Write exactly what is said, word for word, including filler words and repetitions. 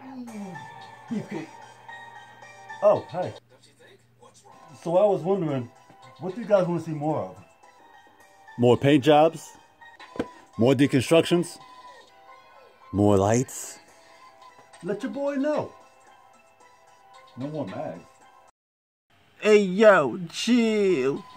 Beefcake. Oh, hey. So I was wondering, what do you guys want to see more of? More paint jobs? More deconstructions? More lights? Let your boy know. No more mags. Hey yo, chill.